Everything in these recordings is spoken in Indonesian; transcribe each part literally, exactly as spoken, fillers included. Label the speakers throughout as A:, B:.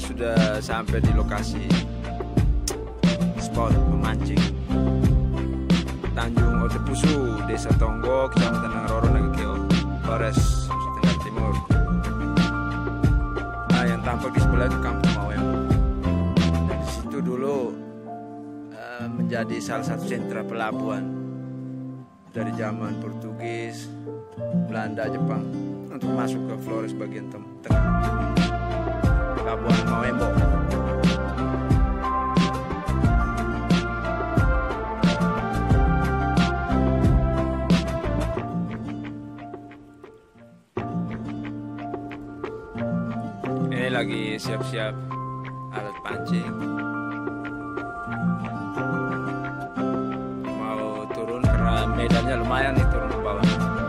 A: sudah sampai di lokasi spot memancing Tanjung Otepusu, Desa Tonggo, Kecamatan Nangroro, Nagekeo, Flores, Sulawesi Tenggara Timur. Nah, yang tampak di sebelah itu Kampung Mawem. Dan di situ dulu uh, menjadi salah satu sentra pelabuhan dari zaman Portugis, Belanda, Jepang untuk masuk ke Flores bagian tengah. Pelabuhan Mawembo. Ini lagi siap-siap alat pancing. Mau turun karena medannya lumayan nih, turun ke bawah.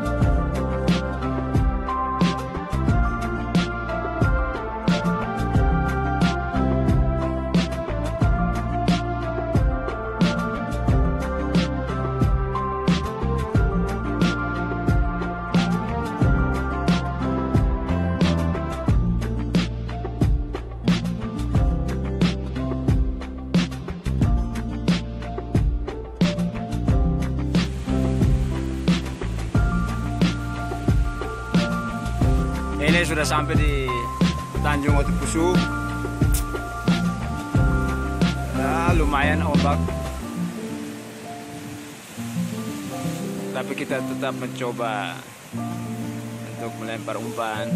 A: Ini sudah sampai di Tanjung Otepusu. Nah, lumayan ombak, tapi kita tetap mencoba untuk melempar umpan.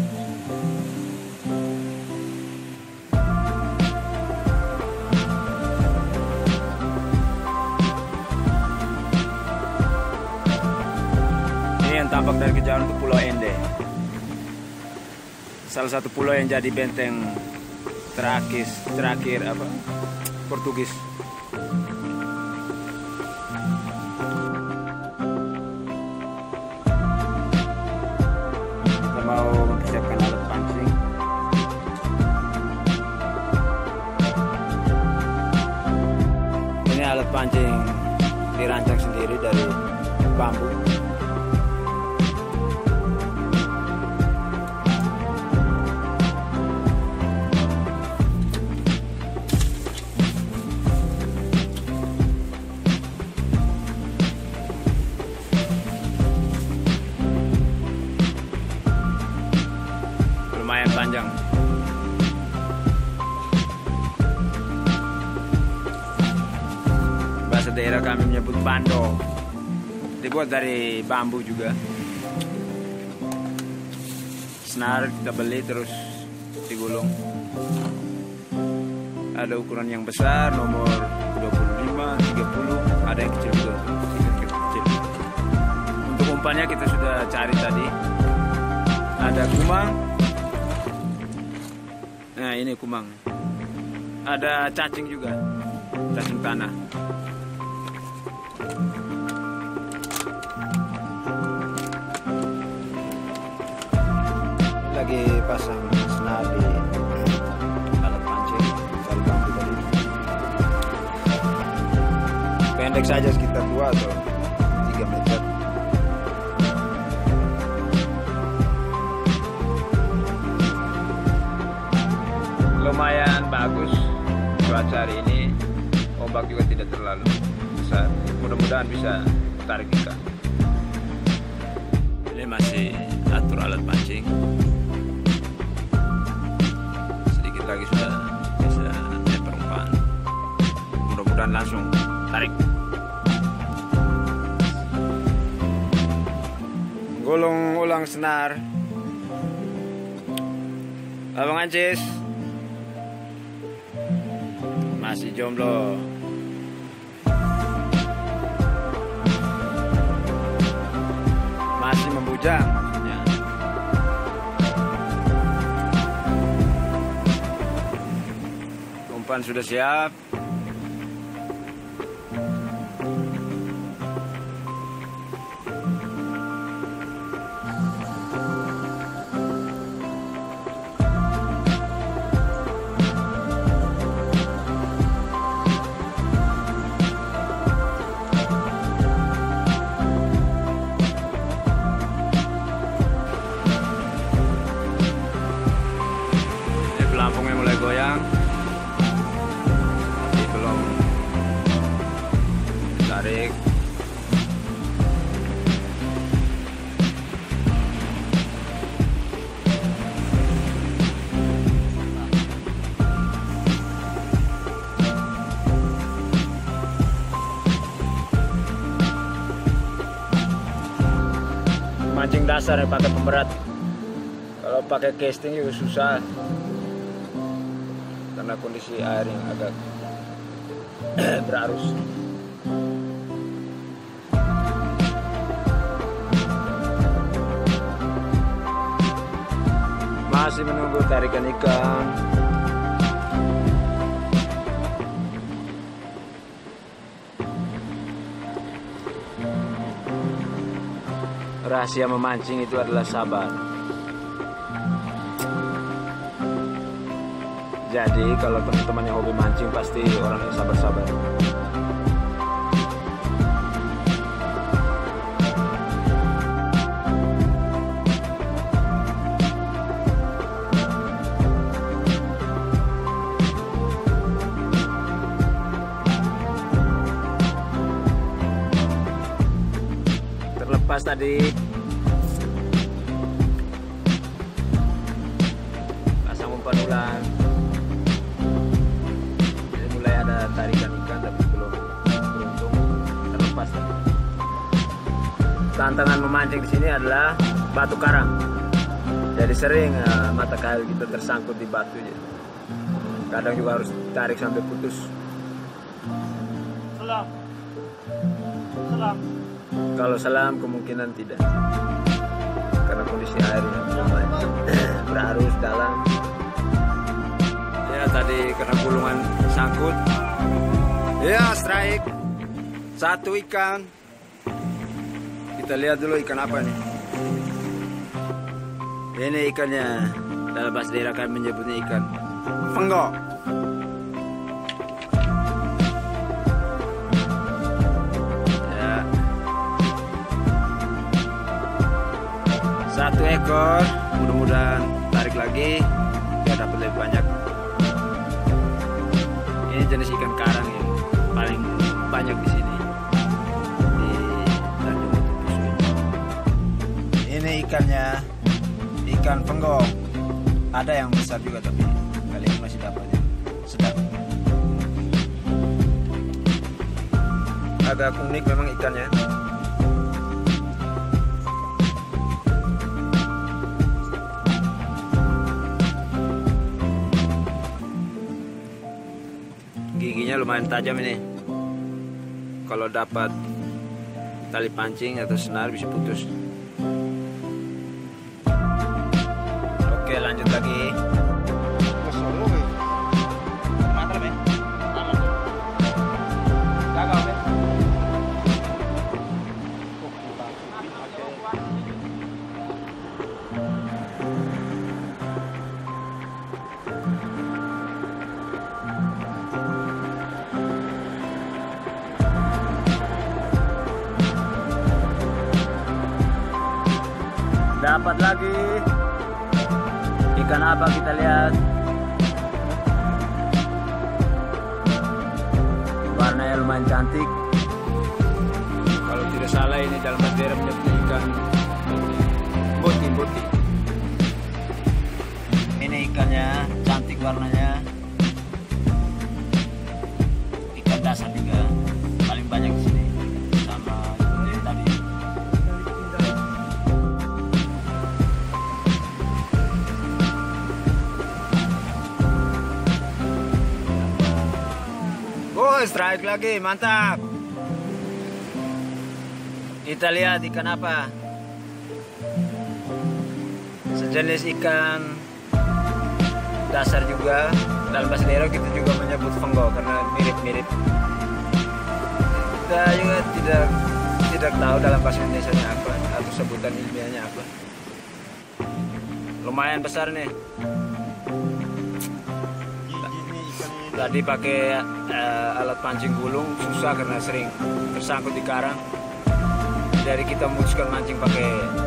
A: Ini yang tampak dari kejauhan untuk Pulau Ende, salah satu pulau yang jadi benteng terakhir terakhir apa Portugis. Kita mau mempersiapkan alat pancing. Ini alat pancing dirancang sendiri dari bambu. Lumayan panjang. Bahasa daerah kami menyebut bando. Dibuat dari bambu juga. Senar kita beli terus digulung. Ada ukuran yang besar, nomor dua puluh lima, tiga puluh, ada yang kecil juga, kecil. Untuk umpannya kita sudah cari tadi. Ada kumang. Nah, ini kumang. Ada cacing juga, cacing tanah. Lagi pasang senar di alat pancing dari bambu tadi. Pendek saja, sekitar dua atau tiga meter. Lumayan bagus cuaca hari ini, ombak juga tidak terlalu besar. Mudah-mudahan bisa tarik ikan. Ini masih atur alat pancing. Sedikit lagi sudah bisa lempar umpan. Mudah-mudahan langsung tarik. Gulung ulang senar. Abang Ancis masih jomblo. Masih membujang maksudnya. Umpan sudah siap. Pelampungnya mulai goyang.
B: mancing dasar yang pakai pemberat. Kalau pakai casting juga susah karena kondisi air yang agak berarus. Masih menunggu tarikan ikan. Rahasia memancing itu adalah sabar. Jadi kalau teman-teman yang hobi mancing pasti orang yang sabar-sabar. Terlepas tadi pasang umpan ulang. Tarikan ikan tapi belum beruntung, terlepas tadi. Tantangan memancing di sini adalah batu karang. Jadi sering uh, mata kail kita tersangkut di batu. Jadi. Kadang juga harus tarik sampai putus.
C: Selam. Selam.
B: Kalau selam kemungkinan tidak. Karena kondisi air yang lumayan berarus dalam. Ya tadi karena gulungan sangkut. Ya, strike. Satu ikan. Kita lihat dulu ikan apa nih. Ini ikannya. Dalam bahasa daerah kami menyebutnya ikan penggo. Ya. Satu ekor. Mudah-mudahan tarik lagi. Biar dapat lebih banyak. Ini jenis ikan karang ya. Paling banyak di sini di Tanjung Mutu. Ini ikannya ikan penggo. Ada yang besar juga tapi kali ini masih dapatnya sedang. Agak unik memang ikannya. Giginya lumayan tajam ini. Kalau dapat tali pancing atau senar bisa putus. Oke, lanjut lagi. Dapat lagi ikan apa kita lihat. Warnanya lumayan cantik. Kalau tidak salah ini dalam bahasa daerah menyebut ikan boti-boti. Ini ikannya cantik warnanya. Ikan dasar juga paling banyak di sini sama seperti tadi. Oh, strike lagi, mantap. Kita lihat ikan apa. Sejenis ikan dasar juga. Dalam bahasa daerah kita juga menyebut penggo karena mirip-mirip. Kita juga tidak tidak tahu dalam bahasa Indonesianya apa atau sebutan ilmiahnya apa. Lumayan besar nih. Tadi pakai uh, alat pancing gulung susah karena sering tersangkut di karang. Jadi kita memutuskan mancing pakai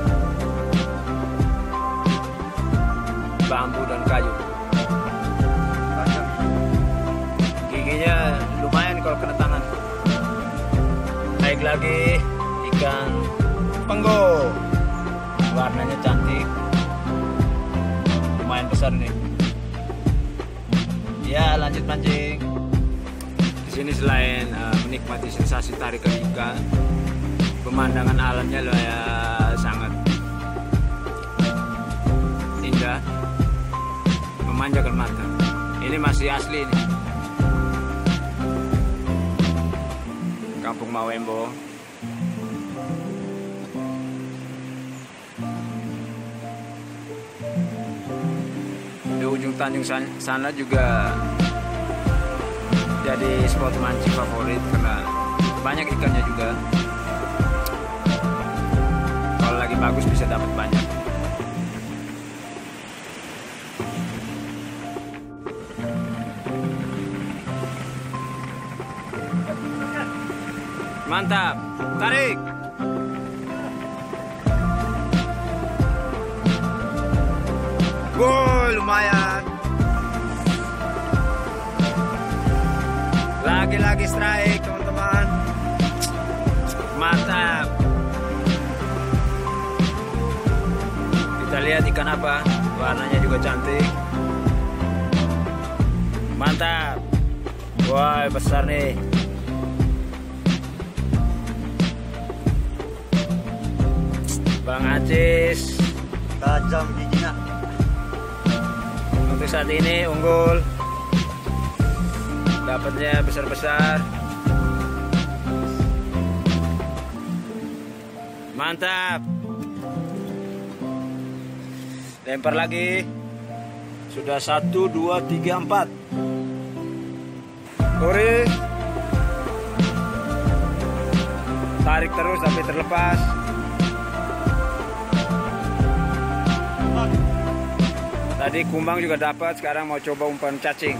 B: bambu dan kayu. Giginya lumayan kalau kena tangan. Naik lagi ikan penggo. Warnanya cantik. Lumayan besar nih. Ya, lanjut mancing. Di sini selain uh, menikmati sensasi tarikan ikan, pemandangan alamnya loh ya sangat
A: memanjakan mata. Ini masih asli ini. Kampung Mawembo. Di ujung Tanjung sana juga jadi spot mancing favorit karena banyak ikannya juga. Kalau lagi bagus bisa dapat banyak. Mantap, tarik. Gol, lumayan. Lagi-lagi strike, teman-teman. Mantap. Kita lihat ikan apa. Warnanya juga cantik. Mantap. Wah, besar nih. Bang Acis.
C: Tajam giginya.
A: Untuk saat ini unggul. Dapatnya besar-besar. Mantap. Lempar lagi. Sudah satu, dua, tiga, empat. Kore. Tarik terus sampai terlepas. Tadi kumbang juga dapat, sekarang mau coba umpan cacing.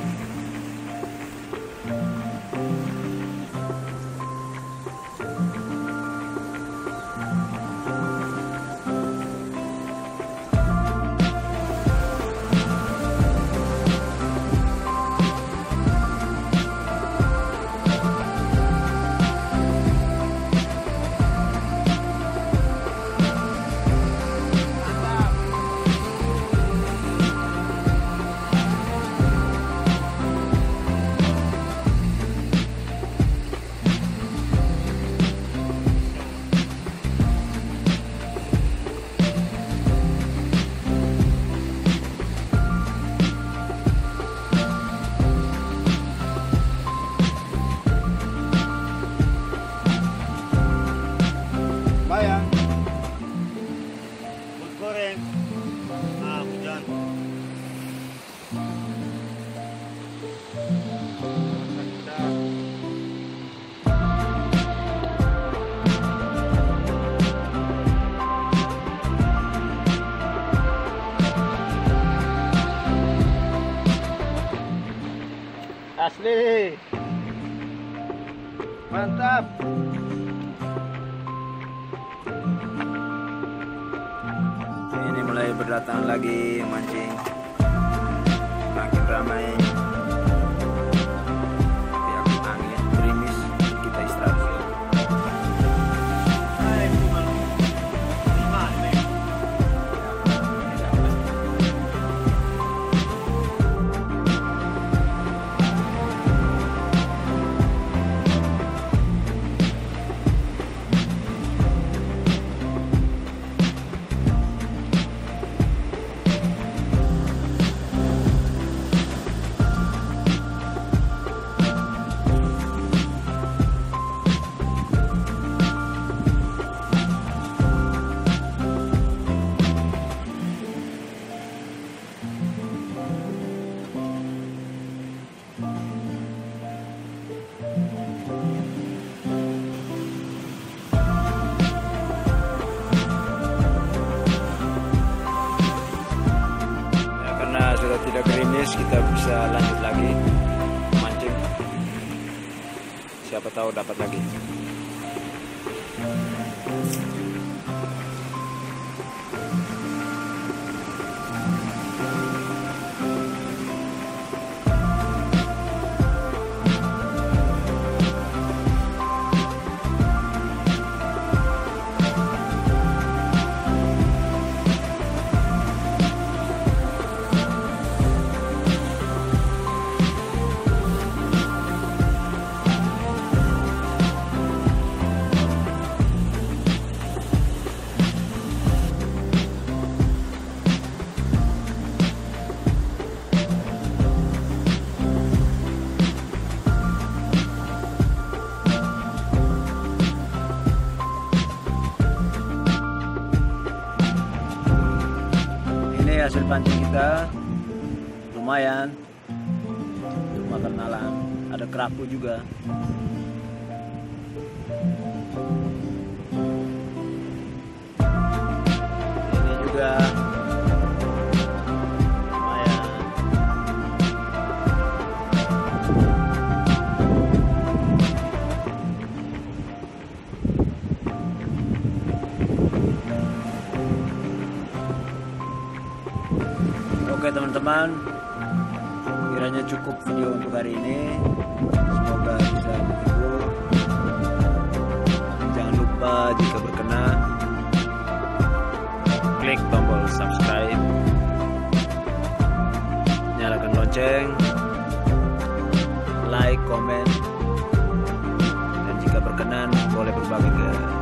C: Bayang. Bus goreng. Ah, hujan.
A: Asli. Mantap. Ini mulai berdatangan lagi mancing. Makin ramai. Biar angin gerimis, kita istirahat dulu. Sudah tidak gerimis, kita bisa lanjut lagi mancing. Siapa tahu dapat lagi.
B: ini hasil pancing kita lumayan untuk makan malam. Ada kerapu juga. Ini juga lumayan. Oke teman-teman, kiranya cukup video untuk hari ini. Semoga bisa menghibur. Jangan lupa jika berkenan, klik tombol subscribe, nyalakan lonceng, like, komen, dan jika berkenan boleh berbagi ke